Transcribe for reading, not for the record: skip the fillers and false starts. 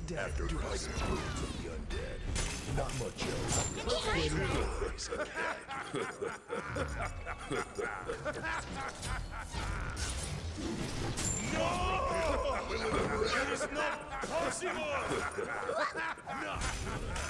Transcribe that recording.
After fighting brutes of the undead, not much else. No! It is not possible! No!